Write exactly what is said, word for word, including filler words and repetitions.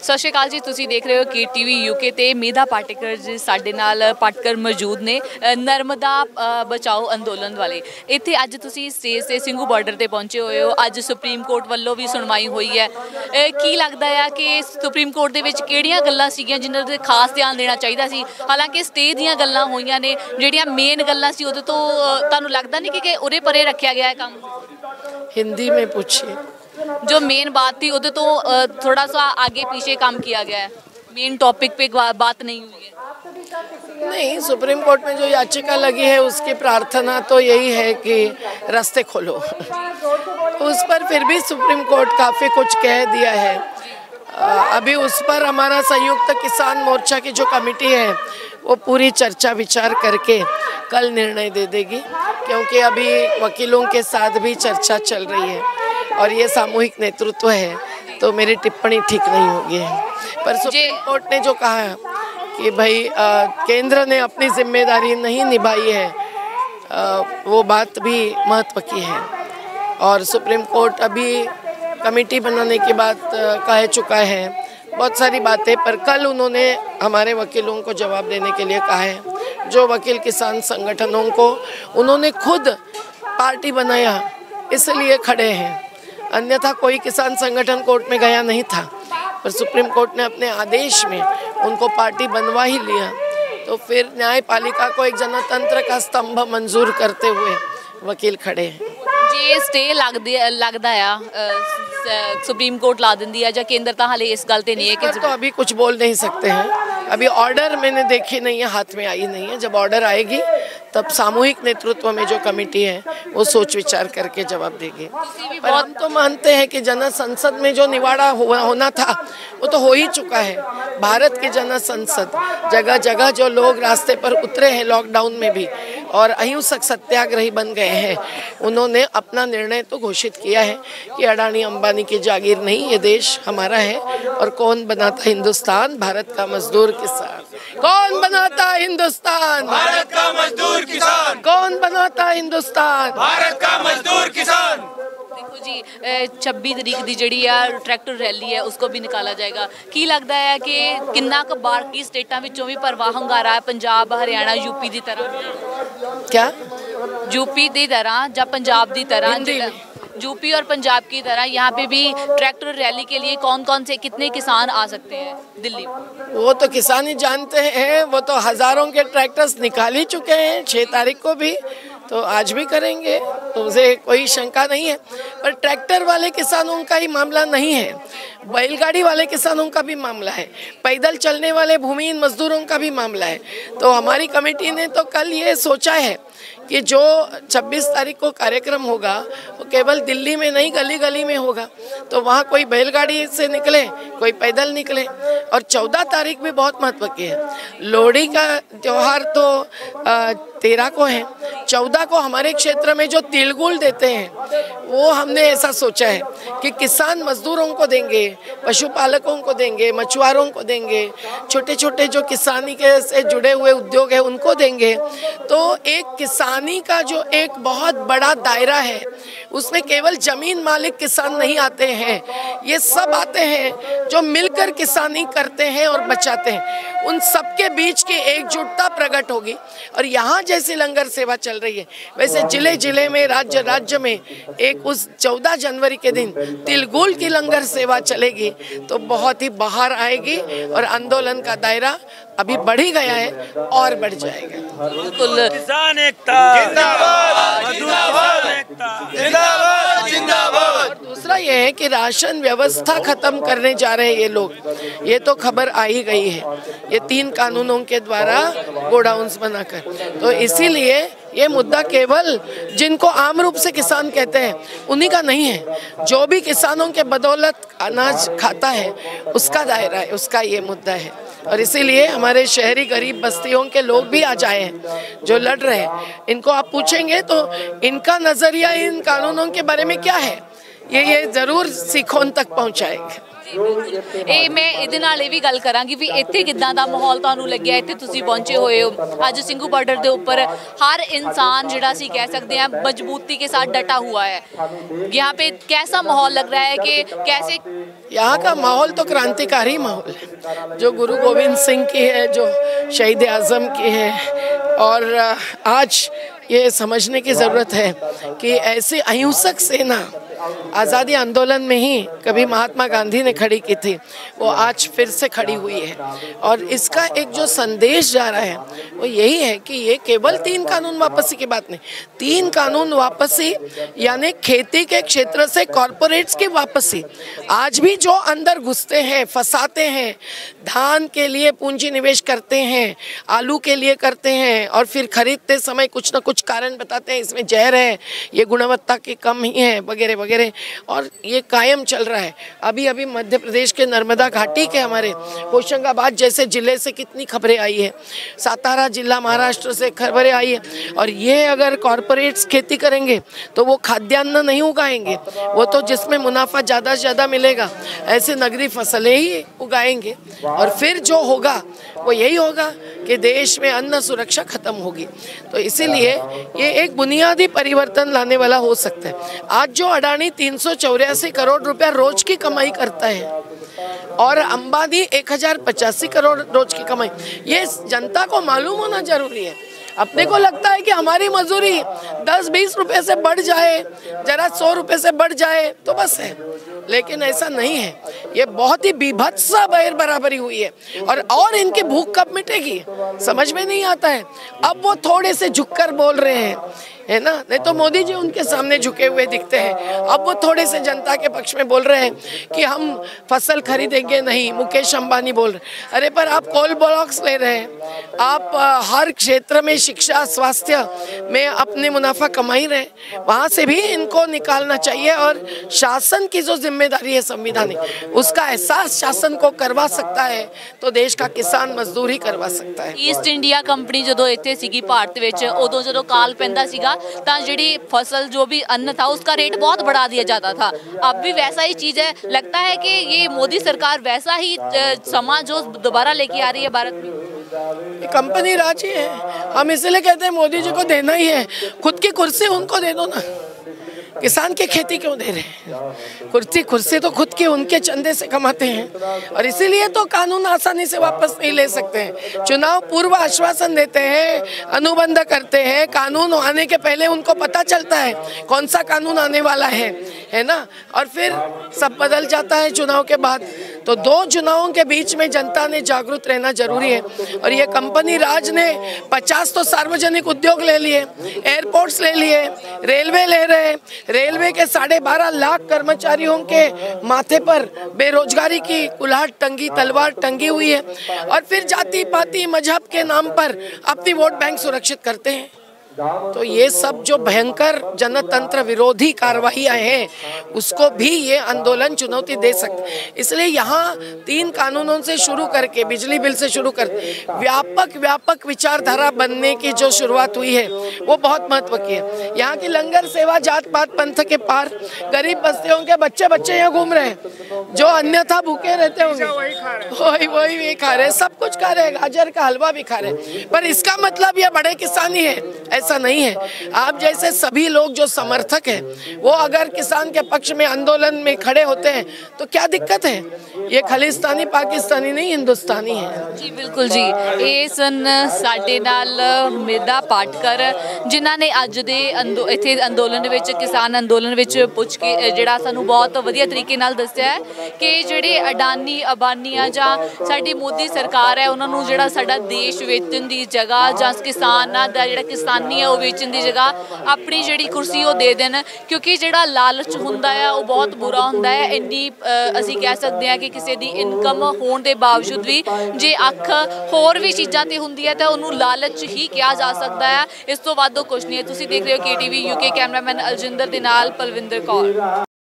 सत श्री अकाल जी, तुसीं देख रहे हो के टी वी यूके ते मेधा पाटेकर जी साडे नाल पाटकर मौजूद ने नर्मदा बचाओ अंदोलन वाले। इत्थे अज तुसीं स्टेज ते सिंघू बॉर्डर ते पहुंचे हुए हो। अज सुप्रीम कोर्ट वल्लों भी सुनवाई हुई है। की लगदा है कि सुप्रीम कोर्ट दे विच किहड़ियां गल्लां सीगियां जिन्हां ते खास ध्यान देना चाहिदा सी? हालांकि स्टे दीयां गल्लां होईयां ने, जिहड़ियां मेन गल्लां सी उहदे तो तुहानूं लगदा नहीं कि उहदे परे रखिया गया है काम? हिंदी में पूछिए। जो मेन बात थी उधर तो थोड़ा सा आगे पीछे काम किया गया है, मेन टॉपिक पे बात नहीं हुई है। नहीं, सुप्रीम कोर्ट में जो याचिका लगी है उसकी प्रार्थना तो यही है कि रास्ते खोलो। उस पर फिर भी सुप्रीम कोर्ट काफ़ी कुछ कह दिया है। अभी उस पर हमारा संयुक्त किसान मोर्चा की जो कमेटी है वो पूरी चर्चा विचार करके कल निर्णय दे देगी, क्योंकि अभी वकीलों के साथ भी चर्चा चल रही है और ये सामूहिक नेतृत्व है, तो मेरी टिप्पणी ठीक नहीं होगी। पर सुप्रीम कोर्ट ने जो कहा है कि भाई आ, केंद्र ने अपनी जिम्मेदारी नहीं निभाई है, आ, वो बात भी महत्व की है। और सुप्रीम कोर्ट अभी कमेटी बनाने की बात कह चुका है, बहुत सारी बातें, पर कल उन्होंने हमारे वकीलों को जवाब देने के लिए कहा है। जो वकील किसान संगठनों को उन्होंने खुद पार्टी बनाया इसलिए खड़े हैं, अन्यथा कोई किसान संगठन कोर्ट में गया नहीं था, पर सुप्रीम कोर्ट ने अपने आदेश में उनको पार्टी बनवा ही लिया। तो फिर न्यायपालिका को एक जनतंत्र का स्तंभ मंजूर करते हुए वकील खड़े हैं। जे स्टे लगदा लगदा आ सुप्रीम कोर्ट ला दिंदी है, जां केंद्र तां हाले इस गल ते नहीं है कि तो अभी कुछ बोल नहीं सकते हैं। अभी ऑर्डर मैंने देखी नहीं है, हाथ में आई नहीं है। जब ऑर्डर आएगी तब सामूहिक नेतृत्व में जो कमेटी है वो सोच विचार करके जवाब देगी। पर हम तो मानते हैं कि जन संसद में जो निवाड़ा होना था वो तो हो ही चुका है। भारत की जन संसद, जगह जगह जो लोग रास्ते पर उतरे हैं लॉकडाउन में भी और अहिंसक सत्याग्रही बन गए हैं, उन्होंने अपना निर्णय तो घोषित किया है कि अडानी अंबानी की जागीर नहीं, ये देश हमारा है। और कौन बनाता हिंदुस्तान? भारत का मजदूर किसान। कौन बनाता हिंदुस्तान? भारत का मजदूर किसान। कौन बनाता हिंदुस्तान? भारत का मजदूर किसान। देखो जी, छब्बीस तरीक की जिहड़ी आ ट्रैक्टर रैली है उसको भी निकाला जाएगा। की लगता है कि किन्ना क बाकी स्टेटां विचों भी परवाह हंगारा है, पंजाब हरियाणा यूपी की तरह? क्या यूपी की तरह या पंजाब की तरह? यूपी और पंजाब की तरह यहाँ पे भी ट्रैक्टर रैली के लिए कौन कौन से कितने किसान आ सकते हैं दिल्ली? वो तो किसान ही जानते हैं। वो तो हजारों के ट्रैक्टर्स निकाल ही चुके हैं, छः तारीख को भी, तो आज भी करेंगे, तो उसे कोई शंका नहीं है। पर ट्रैक्टर वाले किसानों का ही मामला नहीं है, बैलगाड़ी वाले किसानों का भी मामला है, पैदल चलने वाले भूमिहीन मजदूरों का भी मामला है। तो हमारी कमेटी ने तो कल ये सोचा है कि जो छब्बीस तारीख को कार्यक्रम होगा वो केवल दिल्ली में नहीं, गली गली में होगा। तो वहाँ कोई बैलगाड़ी से निकले, कोई पैदल निकले। और चौदह तारीख भी बहुत महत्व की है। लोहड़ी का त्यौहार तो तेरह को है, चौदह को हमारे क्षेत्र में जो तिलगुल देते हैं वो हमने ऐसा सोचा है कि किसान मजदूरों को देंगे, पशुपालकों को देंगे, मछुआरों को देंगे, छोटे छोटे जो किसानी के से जुड़े हुए उद्योग है उनको देंगे। तो एक किसानी का जो एक बहुत बड़ा दायरा है, उसमें केवल जमीन मालिक किसान नहीं आते हैं, ये सब आते हैं जो मिलकर किसानी करते हैं और बचाते हैं। उन सबके बीच की एकजुटता प्रकट होगी। और यहाँ जैसे लंगर सेवा चल रही है वैसे जिले जिले में, राज्य राज्य में एक उस चौदह जनवरी के दिन तिलगुल की लंगर सेवा चलेगी, तो बहुत ही बाहर आएगी और आंदोलन का दायरा अभी बढ़ ही गया है और बढ़ जाएगा। बिल्कुल। किसान एकता जिंदाबाद, जिंदाबाद एकता जिंदाबाद, जिंदाबाद। और दूसरा ये है कि राशन व्यवस्था खत्म करने जा रहे हैं ये लोग, ये तो खबर आ ही गई है, ये तीन कानूनों के द्वारा गोडाउन्स बनाकर। तो इसीलिए ये मुद्दा केवल जिनको आम रूप से किसान कहते हैं उन्हीं का नहीं है, जो भी किसानों के बदौलत अनाज खाता है उसका दायरा है, उसका ये मुद्दा है। और इसीलिए हमारे शहरी गरीब बस्तियों के लोग भी आ जाए हैं जो लड़ रहे हैं। इनको आप पूछेंगे तो इनका नजरिया इन कानूनों के बारे में क्या है, ये ये जरूर सीखों तक पहुंचाएंगे। ਇਹ ਮੈਂ ਇਹਦੇ ਨਾਲ ਇਹ ਵੀ ਗੱਲ ਕਰਾਂਗੀ ਵੀ ਇੱਥੇ ਕਿੱਦਾਂ ਦਾ ਮਾਹੌਲ ਤੁਹਾਨੂੰ ਲੱਗਿਆ, ਇੱਥੇ ਤੁਸੀਂ ਪਹੁੰचे हुए हो आज ਸਿੰਘੂ बॉर्डर के ऊपर हर इंसान जिहड़ा सी कह सकते हैं मजबूती के साथ डटा हुआ है, यहाँ पे कैसा माहौल लग रहा है कि कैसे? यहाँ का माहौल तो क्रांतिकारी माहौल है, जो गुरु गोविंद सिंह की है, जो शहीद आज़म की है। और आज ये समझने की ज़रूरत है कि ऐसी अहिंसक सेना आज़ादी आंदोलन में ही कभी महात्मा गांधी ने खड़ी की थी, वो आज फिर से खड़ी हुई है। और इसका एक जो संदेश जा रहा है वो यही है कि ये केवल तीन कानून वापसी की बात नहीं, तीन कानून वापसी यानी खेती के क्षेत्र से कॉरपोरेट्स की वापसी। आज भी जो अंदर घुसते हैं, फंसाते हैं, धान के लिए पूंजी निवेश करते हैं, आलू के लिए करते हैं और फिर खरीदते समय कुछ ना कुछ कारण बताते हैं इसमें जहर है, ये गुणवत्ता की कम ही है वगैरह वगैरह, और ये कायम चल रहा है। अभी अभी मध्य प्रदेश के नर्मदा घाटी के हमारे होशंगाबाद जैसे जिले से कितनी खबरें आई है, सातारा जिला महाराष्ट्र से खबरें आई है। और ये अगर कॉरपोरेट्स खेती करेंगे तो वो खाद्यान्न नहीं उगाएंगे, वो तो जिसमें मुनाफा ज़्यादा से ज़्यादा मिलेगा ऐसे नगरीय फसलें ही उगाएंगे। और फिर जो होगा वो यही होगा कि देश में अन्न सुरक्षा खत्म होगी। तो इसीलिए ये एक बुनियादी परिवर्तन लाने वाला हो सकता है। आज जो अडानी तीन सौ चौरासी करोड़ रुपया रोज की कमाई करता है और अंबानी एक हजार पचासी करोड़ रोज की कमाई, ये जनता को मालूम होना जरूरी है। अपने को लगता है कि हमारी मजदूरी दस बीस रुपए से बढ़ जाए, जरा सौ रुपए से बढ़ जाए तो बस है, लेकिन ऐसा नहीं है। ये बहुत ही बीभत्स बैर बराबरी हुई है। और और इनकी भूख कब मिटेगी समझ में नहीं आता है। अब वो थोड़े से झुककर बोल रहे हैं, है ना, नहीं तो मोदी जी उनके सामने झुके हुए दिखते हैं। अब वो थोड़े से जनता के पक्ष में बोल रहे हैं कि हम फसल खरीदेंगे नहीं, मुकेश अंबानी बोल रहे हैं। अरे पर आप कोल ब्लॉक्स ले रहे हैं, आप हर क्षेत्र में शिक्षा स्वास्थ्य में अपने मुनाफा कमा ही रहे, वहाँ से भी इनको निकालना चाहिए। और शासन की जो जिम्मेदारी है संविधानिक, उसका एहसास शासन को करवा सकता है तो देश का किसान मजदूर ही करवा सकता है। ईस्ट इंडिया कंपनी जो इतने सीगी भारत विच, उदों जो काल पैंदा सीगा तां जिहड़ी फसल जो भी अन्न था उसका रेट बहुत बढ़ा दिया जाता था। अब भी वैसा ही चीज़ है, लगता है कि ये मोदी सरकार वैसा ही समा जो दोबारा लेके आ रही है भारत में। कंपनी राज ही है, हम इसलिए कहते हैं मोदी जी को देना ही है। खुद की कुर्सी उनको दे दो ना, किसान की खेती क्यों दे रहे हैं? कुर्सी कुर्सी तो खुद के उनके चंदे से कमाते हैं। और इसीलिए तो कानून आसानी से वापस नहीं ले सकते हैं। चुनाव पूर्व आश्वासन देते हैं, अनुबंध करते हैं, कानून आने के पहले उनको पता चलता है कौन सा कानून आने वाला है, है ना, और फिर सब बदल जाता है चुनाव के बाद। तो दो चुनावों के बीच में जनता ने जागरूक रहना जरूरी है। और ये कंपनी राज ने पचास तो सार्वजनिक उद्योग ले लिए, एयरपोर्ट्स ले लिए, रेलवे ले रहे, रेलवे के साढ़े बारह लाख कर्मचारियों के माथे पर बेरोजगारी की कुल्हाड़ टंगी, तलवार टंगी हुई है। और फिर जाति पाति मजहब के नाम पर अपनी वोट बैंक सुरक्षित करते हैं। तो ये सब जो भयंकर जनतंत्र विरोधी कार्रवाइयाँ हैं उसको भी ये आंदोलन चुनौती दे सकते। इसलिए यहाँ तीन कानूनों से शुरू करके बिजली बिल से शुरू कर व्यापक व्यापक विचारधारा बनने की जो शुरुआत हुई है वो बहुत महत्व की है। यहाँ की लंगर सेवा जात पात पंथ के पार गरीब बस्तियों के बच्चे बच्चे यहाँ घूम रहे हैं, जो अन्यथा भूखे रहते होंगे वही वही वही खा रहे, सब कुछ खा रहे, गाजर का हलवा भी खा रहे। पर इसका मतलब ये बड़े किसान ही है ऐसा नहीं है। आप जैसे सभी लोग जो समर्थक हैं वो अगर किसान के पक्ष में आंदोलन में खड़े होते हैं तो क्या दिक्कत है? ये खालिस्तानी पाकिस्तानी नहीं हिंदुस्तानी है। जी बिल्कुल जी, ये सन साडे नाल मेधा पाटकर जिन्हां ने अज दे अंदो इत्थे अंदोलन विच किसान अंदोलन विच पुछ के जिहड़ा सानूं बहुत वधिया तरीके नाल दस्सिया है कि जिहड़े अडानी अबानी आ जां साडी मोदी सरकार है उन्हां नूं जिहड़ा साडा देश वेचण दी जगह जां किसानां दा जिहड़ा किसानी है वेचण की जगह अपनी जिहड़ी कुर्सी वो दे देन, क्योंकि जिहड़ा लालच हुंदा है वो बहुत बुरा हुंदा है। इन्नी असीं कह सकते हैं कि किसी दी इनकम होने के बावजूद भी जे अख होर भी चीज़ां ते हुंदी है तो उन्हों लालच ही कहा जा सकता है, इस तो वध कुछ नहीं है। तुसीं देख रहे हो K T V UK, cameraman Aljinder दे नाल पलविंदर कौर।